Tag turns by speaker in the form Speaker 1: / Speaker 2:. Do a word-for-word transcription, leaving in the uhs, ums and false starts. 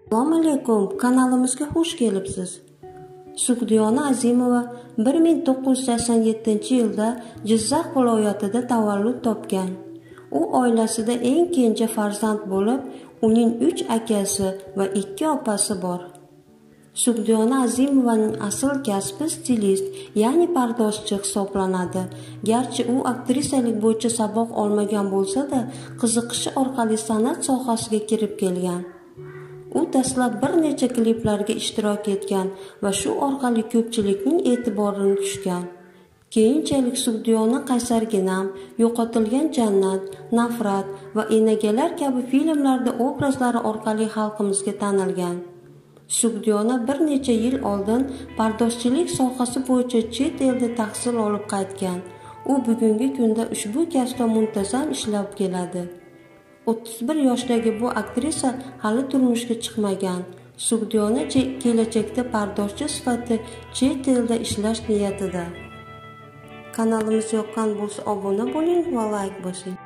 Speaker 1: Assalomu alaykum, kanalimizga xush kelibsiz. Sug'diyona Azimova bir ming to'qqiz yuz sakson yettinchi yilda Jizzax viloyatida tavallud topgan. U oilasida eng kenja farzand bo'lib, uning uch akasi va ikki opasi bor. Sug'diyona Azimovaning asl kasbi stilist, ya'ni pardozchi hisoblanadi. Garchi u aktrisalik bo'yicha saboq olmagan bo'lsa-da, qiziqishi orqali san'at sohasiga kirib kelgan. U dastlab bir necha kliplarga ishtirok etgan va shu orqali ko'pchilikning e'tiborini tushgan. Keyinchalik Sug'diyona Qaysarginam, Yo'qotilgan jannat, Nafrat va Enagalar kabi filmlarda obrazlari orqali xalqimizga tanilgan. Sug'diyona bir necha yil oldin pardozchilik sohasi bo'yicha chet elda tahsil olib qaytgan. U bugungi kunda ushbu kasbda muntazam ishlab keladi. o'ttiz bir yoshdagi bu aktrisa hali turmushga chiqmagan. Sug'diyona kelajakda pardozchi sifatida chet elda ishlash niyatida. Kanalimiz yoqqan bo'lsa obuna bo'ling va layk bosing.